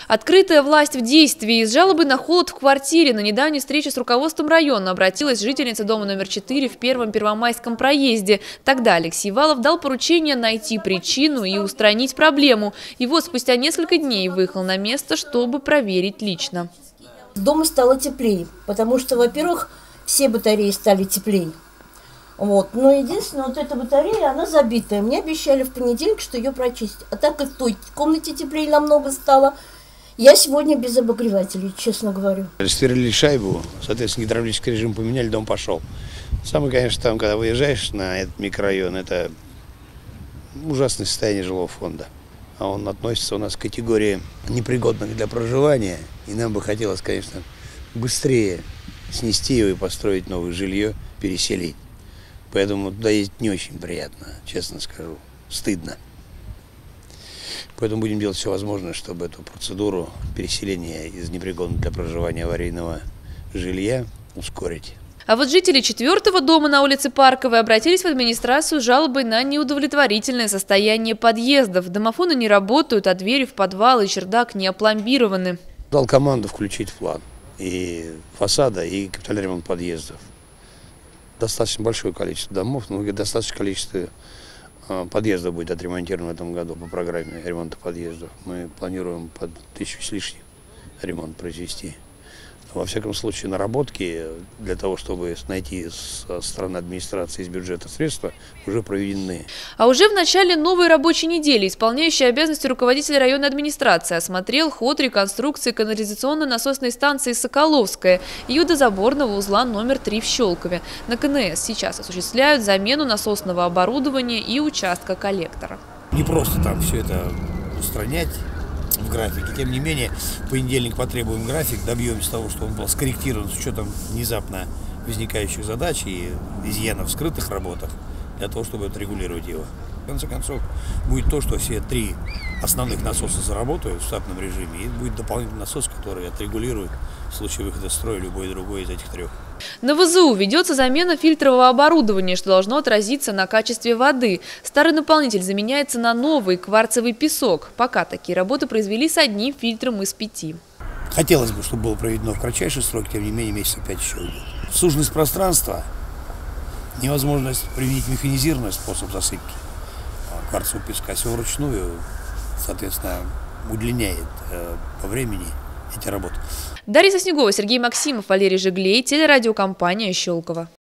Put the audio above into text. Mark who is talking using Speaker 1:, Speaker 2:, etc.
Speaker 1: Открытая власть в действии. Из жалобы на холод в квартире на недавней встрече с руководством района обратилась жительница дома номер 4 в Первом Первомайском проезде. Тогда Алексей Валов дал поручение найти причину и устранить проблему. И вот спустя несколько дней выехал на место, чтобы проверить лично.
Speaker 2: Дома стало теплее, потому что, во-первых, все батареи стали теплее. Но единственное, вот эта батарея, она забитая. Мне обещали в понедельник, что ее прочистить. А так как в той комнате теплее намного стало, я сегодня без обогревателей, честно говорю.
Speaker 3: Сверлили шайбу, соответственно, гидравлический режим поменяли, дом пошел. Самое, конечно, там, когда выезжаешь на этот микрорайон, это ужасное состояние жилого фонда. А он относится у нас к категории непригодных для проживания. И нам бы хотелось, конечно, быстрее снести его и построить новое жилье, переселить. Поэтому туда ездить не очень приятно, честно скажу, стыдно. Поэтому будем делать все возможное, чтобы эту процедуру переселения из непригодного для проживания аварийного жилья ускорить.
Speaker 1: А вот жители 4-го дома на улице Парковой обратились в администрацию с жалобой на неудовлетворительное состояние подъездов. Домофоны не работают, а двери в подвал и чердак не опломбированы.
Speaker 3: Дал команду включить в план и фасада, и капитальный ремонт подъездов. Достаточно большое количество домов, но достаточное количество подъездов будет отремонтировано в этом году по программе ремонта подъездов. Мы планируем под 1000 с лишним ремонт произвести. Во всяком случае, наработки для того, чтобы найти со стороны администрации из бюджета средства, уже проведены.
Speaker 1: А уже в начале новой рабочей недели исполняющий обязанности руководитель районной администрации осмотрел ход реконструкции канализационно-насосной станции «Соколовская» и водозаборного узла номер 3 в Щелкове. На КНС сейчас осуществляют замену насосного оборудования и участка коллектора.
Speaker 3: Не просто там все это устранять в графике. Тем не менее, в понедельник потребуем график, добьемся того, что он был скорректирован с учетом внезапно возникающих задач и изъянов в скрытых работах, для того, чтобы отрегулировать его. В конце концов, будет то, что все 3 основных насоса заработают в штатном режиме, и будет дополнительный насос, который отрегулирует в случае выхода из строя любой другой из этих 3.
Speaker 1: На ВЗУ ведется замена фильтрового оборудования, что должно отразиться на качестве воды. Старый наполнитель заменяется на новый кварцевый песок. Пока такие работы произвели с одним фильтром из 5.
Speaker 3: Хотелось бы, чтобы было проведено в кратчайший срок, тем не менее, месяца 5 еще уйдет. Суженность пространства, невозможность применить механизированный способ засыпки кварцевого песка, все вручную, соответственно, удлиняет по времени эти работы.
Speaker 1: Дарья Соснегова, Сергей Максимов, Валерий Жиглей, телерадиокомпания «Щелково».